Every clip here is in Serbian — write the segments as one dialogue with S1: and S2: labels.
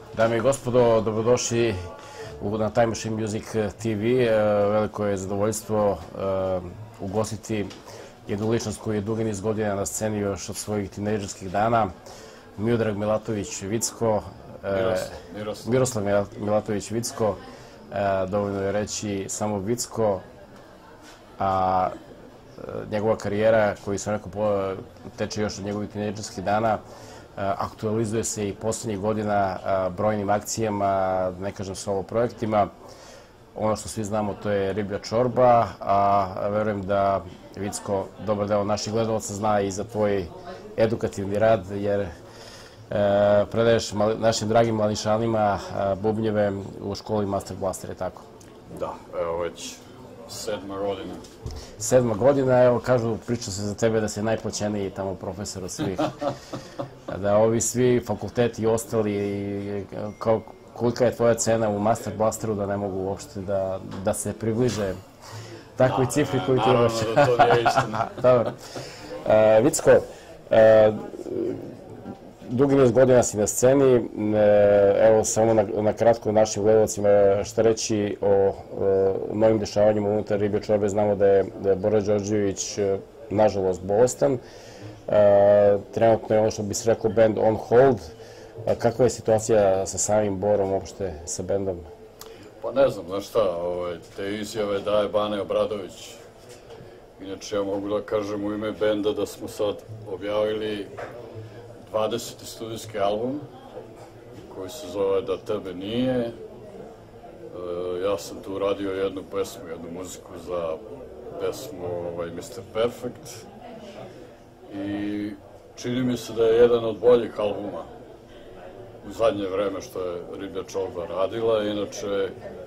S1: Dame i gospodo, dobrodošli na Time Machine Music TV. Veliko je zadovoljstvo ugostiti jednu ličnost koju je dugi niz godina na sceni još od svojih tinejdžerskih dana. Miodrag Milatović Vicko, Miroslav Milatović Vicko, dovoljno je reći samo Vicko, a njegova karijera, koju sam rekao teče još od njegovih tinejdžerskih dana, aktualizuje se i poslednjih godina brojnim akcijama, ne kažem solo projektima. Ono što svi znamo to je Riblja čorba, a verujem da Vicko dobar deo naših gledalaca zna i za tvoj edukativni rad, jer predaješ našim dragim mladišanima bubnjeve u školi Master Blaster, je tako?
S2: Da, evo već 7. godina.
S1: 7. godina, evo kažu, priča se za tebe da si najplaćeniji tamo profesor od svih. Da ovi svi fakulteti i ostali, kolika je tvoja cena u Master Blasteru, da ne mogu uopšte da se približe takvoj cifri koju ti imaš.
S2: Naravno da to nije istina.
S1: Dobro. Vicko, dugi niz godina si na sceni, evo samo na kratko našim gledalcima šta reći o novim dešavanjima unutar Riblje čorbe. Znamo da je Bora Đorđević nažalost bolestan. Trenutno je ono što bi se rekao band on hold. Kakva je situacija sa samim Borom uopšte, sa bendom?
S2: Pa ne znam, znaš šta, te izjave daje Bane Obradović. Inače ja mogu da kažem u ime benda da smo sad objavili 20. studijski album koji se zove Da tebe nije. Ja sam tu uradio jednu pesmu, jednu muziku za pesmu Mr. Perfect i čini mi se da je jedan od boljih albuma u zadnje vreme što je Riblja čorba radila. Inače,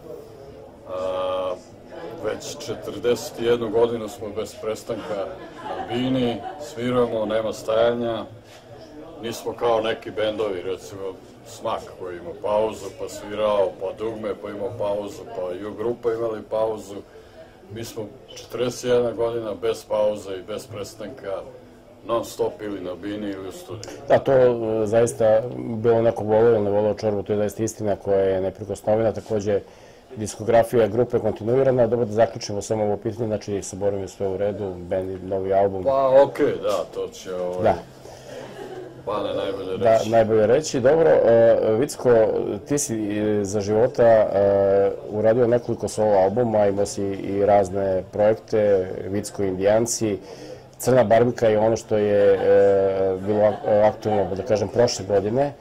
S2: već 41 godinu smo bez prestanka na bini, sviramo, nema stajanja. Nismo kao neki bendovi, recimo Smak koji ima pauzu pa svirao, pa Dugme pa imao pauzu, pa i grupa imali pauzu. Mi smo 41 godina bez pauze i bez prestanka, non stop ili na bini ili u studiju.
S1: Da, to zaista bilo neko voleo ili ne voleo čorbu, to je zaista istina koja je neprikosnovena. Takođe, diskografija grupe je kontinuirana. Dobro da zaključimo samo ovo pitanje, znači sa Borom je sve u redu, band i novi album.
S2: Pa okej, da, to će Bane najbolje reći.
S1: Da, najbolje reći. Dobro, Vicko, ti si za života uradio nekoliko solo albuma, imao si i razne projekte, Vicko Indijanci, Crna barbika je ono što je bilo aktualno, da kažem, prošle godine.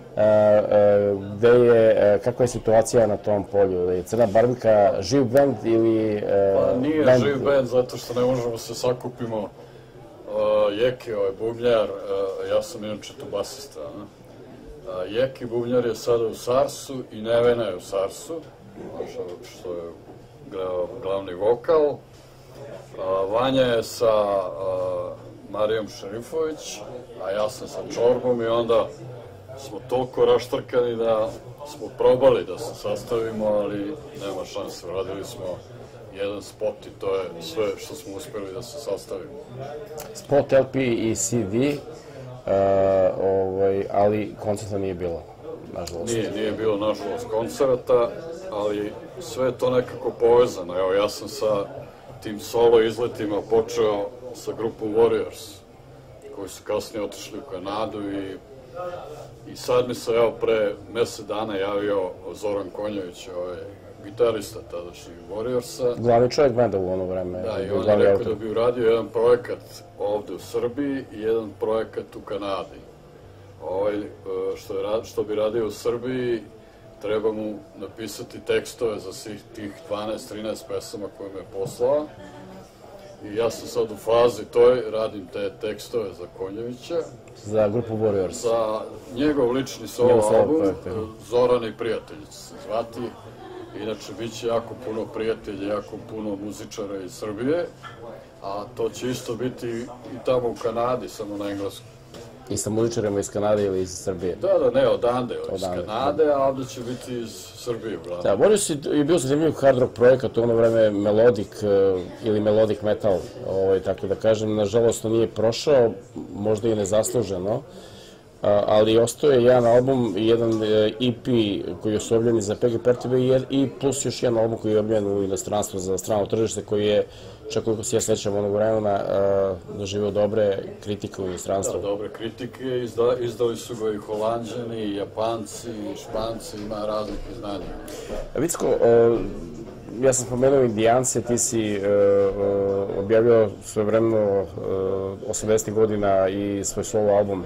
S1: Kakva je situacija na tom polju? Je Crna barbika živ band ili...
S2: Pa nije živ band zato što ne možemo se sakupimo. Jeki je bubnjar, ja sam inače tu basista. Jeki bubnjar je sada u Sarsu i Nevena je u Sarsu, što je glavni vokal. Vanja je sa Marijom Šerifović, a ja sam sa Čorbom i onda smo toliko raštrkani da smo probali da se sastavimo, ali nema šanse. Radili smo jedan spot i to je sve što smo uspeli da se sastavimo.
S1: Spot, LP i CD, ali koncerta nije bilo, nažalost.
S2: Nije bilo, nažalost, koncerta, ali sve je to nekako povezano. Evo, ja sam sa tim solo izletima počeo sa grupom Warriors, koji su kasnije otišli u Kanadu i sad mi se, evo, pre mesec dana javio Zoran Konjović, gitarista tadašnjih Warriorsa.
S1: Glavni čovjek benda u ono vreme.
S2: Da, i on je rekao da bi uradio jedan projekat ovde u Srbiji i jedan projekat u Kanadi. Što bi radio u Srbiji, treba mu napisati tekstove za svih tih 12-13 pesama koje me je poslao. I ja sam sad u fazi toj, radim te tekstove za Konjovića.
S1: Za grupu Warriors.
S2: Za njegov lični solo album, Zoran i prijatelji će se zvati. Inače, bit će jako puno prijatelja, jako puno muzičara iz Srbije, a to će isto biti i tamo u Kanadi, samo na engleskom.
S1: I sa muzičarima iz Kanade ili iz Srbije?
S2: Da, ne, odande, iz Kanade, a ovde će biti iz Srbije uglavnom.
S1: Da, Warriors je bio zanimljiv hard rock projekat, u ono vreme melodic ili melodic metal, tako da kažem. Nažalost, to nije prošao, možda i nezasluženo, ali ostao je jedan album i jedan EP koji je osobljen za PGP RTV i plus još jedan album koji je obljen u inostranstvu za strano tržište koji je, čak koliko se ja sećam onog vremena, doživio dobre kritike u inostranstvu.
S2: Da, dobre kritike, izdali su ga i Holanđani, i Japanci, i Španci, ima raznih izdanja.
S1: Vicko, ja sam spomenuo Indijance, ti si objavio svojevremeno 80. godina i svoj solo album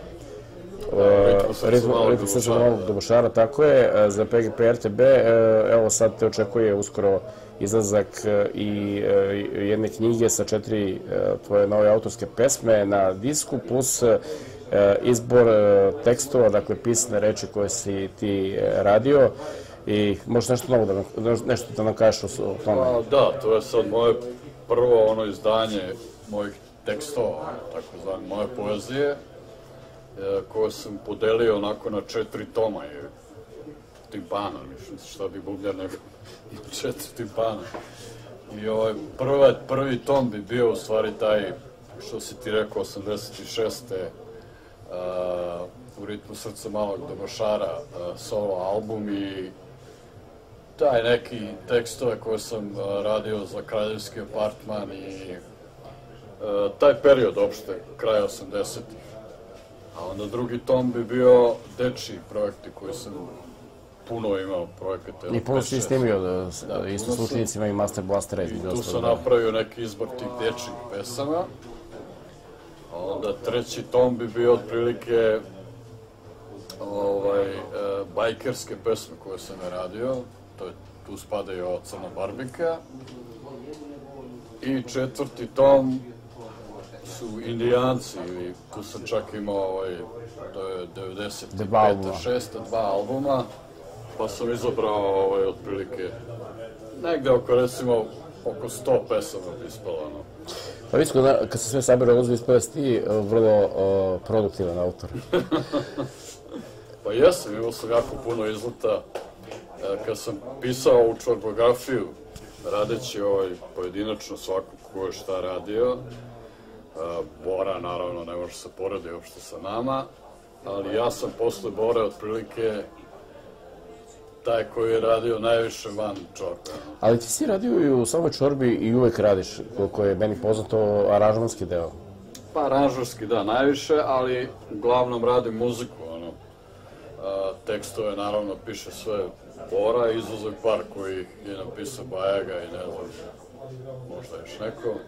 S1: Ritmu srca malog dobošara, tako je, za PGP RTB. Evo sad te očekuje uskoro izlazak i jedne knjige sa 4 tvoje nove autorske pesme na disku, plus izbor tekstova, dakle pisane reči koje si ti radio. I možeš nešto da nam kažeš o tome?
S2: Da, to je sad moje prvo ono izdanje mojih tekstova, tako zvane moje poezije, koje sam podelio onako na 4 toma timpana, šta bi bubnjar nego 4 timpana. I prvi tom bi bio u stvari taj, što si ti rekao, 86. U Ritmu srca malog dobošara solo album i taj neki tekstove koje sam radio za Kraljevski apartman i taj period uopšte, kraj 80-ih. A onda drugi tom bi bio dečiji projekti koji sam puno imao projekata.
S1: I puno si snimio, isto s učenicima i Master Blastera.
S2: I tu sam napravio neki izbor tih dečijih pesama. A onda treći tom bi bio otprilike bajkerske pesme koje sam radio. Tu spadaju Crna Barbika. I četvrti tom su Indijanci, ili tu sam čak imao, to je 95. 6. 2 albuma, pa sam izabrao otprilike negde oko, recimo, oko 100 pesama bi ispala.
S1: Pa Vicko, kad se sve sabira uzme, ispada si ti vrlo produktivan autor.
S2: Pa jesam, imao sam jako puno izleta. Kad sam pisao ovu čorbografiju, radeći pojedinačno svako ko je šta radio, Bora, naravno, ne može se porediti uopšte sa nama, ali ja sam posle Bore otprilike taj koji je radio najviše van čorbe.
S1: Ali ti si radio i u samoj čorbi i uvek radiš, koliko je meni poznato, aranžmanski deo.
S2: Pa aranžmanski, da, najviše, ali uglavnom radim muziku. Tekstove, naravno, piše sve Bora, izuzev par koji je napisao Bajaga i ne znam, možda još neko.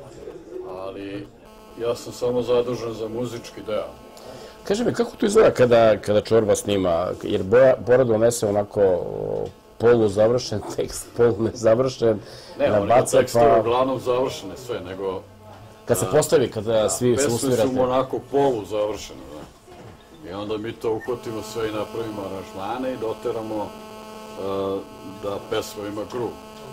S2: Ali ja sam samo zadužen za muzički deo.
S1: Kaži mi, kako to izgleda kada čorba snima? Jer Bora donese onako poluzavršen tekst, polunezavršen,
S2: nabaca pa... Ne, tekstove uglavnom završene sve, nego...
S1: Kad se postavi, kada svi se usvirate...
S2: Pesme su onako poluzavršene, da. I onda mi to uhvatimo sve i napravimo aranžmane i doteramo da pesma ima gruv.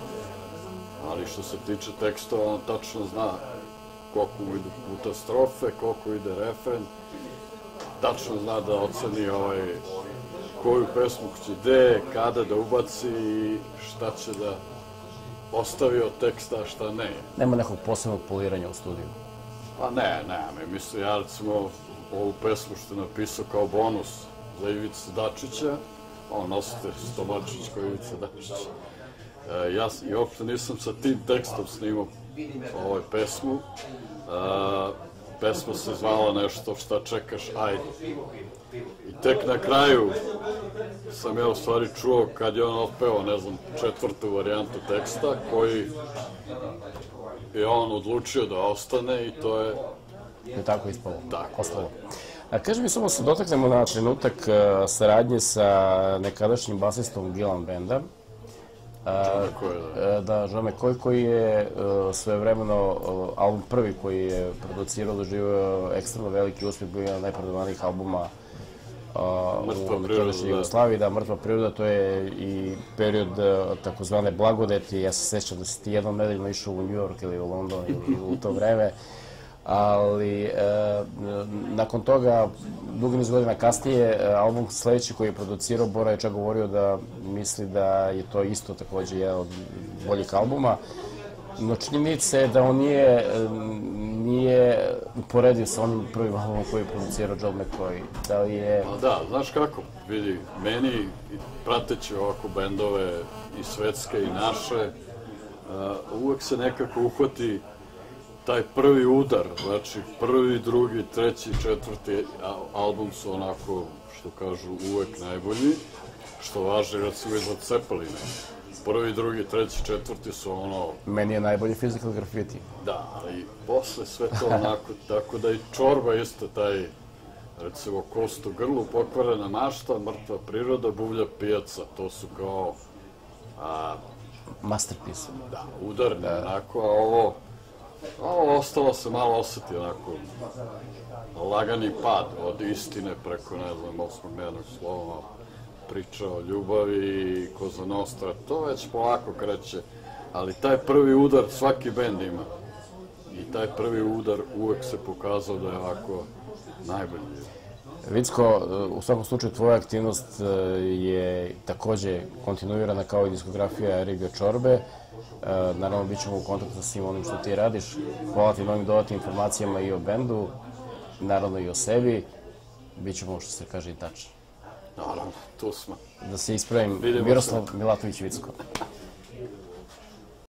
S2: Ali što se tiče tekstova, on tačno zna koliko mu ide puta strofe, koliko ide refren. Tačno zna da oceni koju pesmu će gde, kada da ubaci i šta će da ostavi od teksta, a šta ne.
S1: Nema nekog posebnog poliranja u studiju?
S2: Pa ne, mislim, ja recimo ovu pesmu što je napisao kao bonus za Ivicu Dačića, on nosite stomačić kao Ivica Dačića. Ja i uopšte nisam sa tim tekstom snimao pesmu. Pesma se zvala nešto šta čekaš, ajde. I tek na kraju sam ja u stvari čuo kad je on otpeo, ne znam, 4. varijantu teksta koji je on odlučio da ostane i to je...
S1: Je tako ispalo? Ostalo. Kaži mi, samo se dotaknemo na trenutak saradnje sa nekadašnjim basistom Gilan Benda. Da, Žome Koj, koji je svojevremeno album prvi koji je producirao, doživio ekstremno veliki uspjeh, bio jedan od najprodavanijih albuma u nekadašnjoj Jugoslaviji. Da, Mrtva priroda, to je i period takozvane blagodeti. Ja se sećam da si ti jednom nedeljno išao u New York ili u London ili u to vreme. Ali nakon toga, dugi niz godina kasnije, album sledeći koji je producirao, Bora je čak govorio da misli da je to isto takođe jedan od boljih albuma. No činjenica je da on nije nije uporediv sa onim prvim albumom koji je producirao Joel McCoy? Da li je...
S2: Pa da, znaš kako, vidi, meni, prateći ovako bendove i svetske i naše, uvek se nekako uhvati taj prvi udar, znači prvi, drugi, treći, četvrti album su onako, što kažu, uvek najbolji, što važi recimo i za Cepelina. Prvi, drugi, treći, četvrti su ono...
S1: Meni je najbolji Physical Graffiti.
S2: Da, ali posle sve to onako, tako da i Čorba isto taj, recimo, Kost u grlu, Pokvarena mašta, Mrtva priroda, Buvlja pijaca, to su kao...
S1: Masterpiece.
S2: Da, udarni, onako, a ovo ostalo se malo osjeti, onako, lagani pad od istine preko, ne znam, osmog jednog slova, priča o ljubavi, Koza Nostra, to već polako kreće, ali taj prvi udar svaki bend ima. I taj prvi udar uvek se pokazao da je ovako najbolji.
S1: Vicko, u svakom slučaju tvoja aktivnost je takođe kontinuirana kao i diskografija Erika Čorbe. Naravno, bit ćemo u kontaktu sa svim onim što ti radiš. Hvala ti na ovim dodatnim informacijama i o bendu, naravno i o sebi. Bićemo, što se kaže, i tačni.
S2: Naravno, tu smo.
S1: Da se ispravim, Miroslav Milatović Vicko.